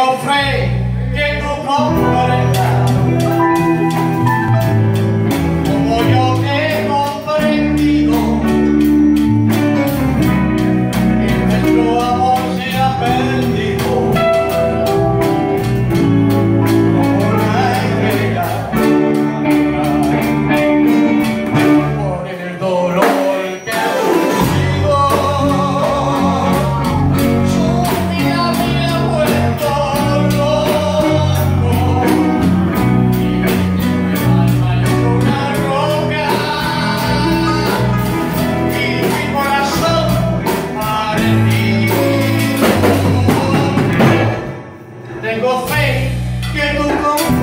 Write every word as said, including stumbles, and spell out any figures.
Tengo fe que tú comprendas como yo te he comprendido, que nuestro amor se ha perdido como una estrella por el dolor que ha sufrido. Un día me ha vuelto loco y mi alma es una roca y mi corazón partido. Tengo fe que tú comprendas